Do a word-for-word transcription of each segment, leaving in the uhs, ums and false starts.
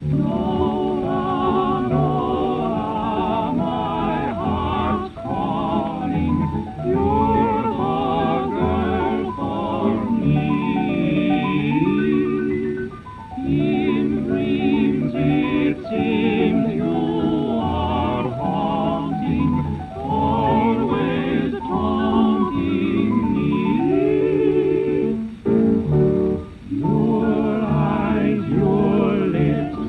Nola, Nola, my heart's calling. You're the girl for me. In dreams it seems you are haunting, always taunting me. Your eyes, your lips,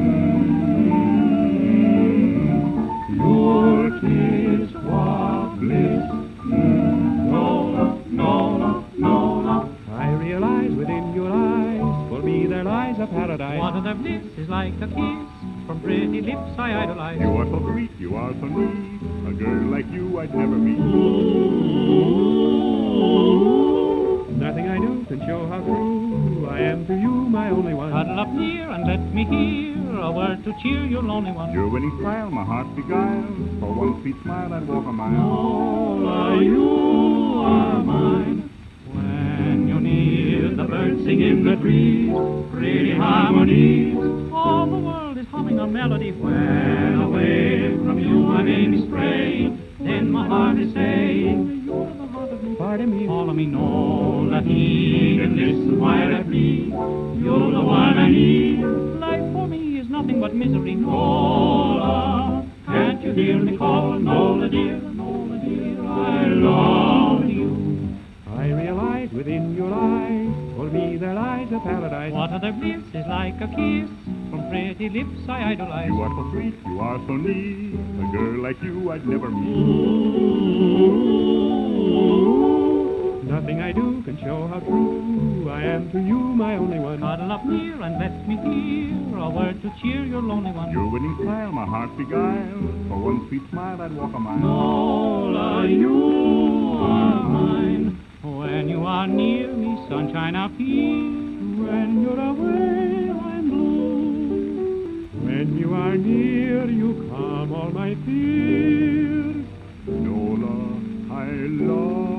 mm, your kiss, what bliss. Mm, Nola, Nola, Nola. I realize within your eyes, for me there lies a paradise. What other bliss is like a kiss from pretty lips I idolize? You are so sweet, you are so neat. A girl like you I'd never meet. Nothing I do can show how true I am to you, my only one. Cuddle up near and let me hear a word to cheer your lonely one. Your winning smile, my heart beguiles. For one sweet smile I'd walk a mile. Nola, you are mine. When you're near, the birds sing in the trees, pretty harmonies. All the world is humming a melody. When away from you I may be straying, then my heart is saying, you're the heart of me. Pardon me. Follow me, Nola, heed and listen while I plead. You're the one I need. Life for me is nothing but misery. Nola, can't you hear me call? Nola dear, Nola dear, I love you. I realize within your eyes, for me there lies a paradise. What other bliss is like a kiss from pretty lips I idolize? You are so sweet, you are so neat. A girl like you I'd never meet. Nothing I do can show how true I am to you, my only one. Cuddle up near and let me hear a word to cheer your lonely one. Your winning smile, my heart beguiles. For one sweet smile I'd walk a mile. Nola, you are mine. When you are near me, sunshine I feel. When you're away, I'm blue. When you are near, you calm all my fears. Nola, I love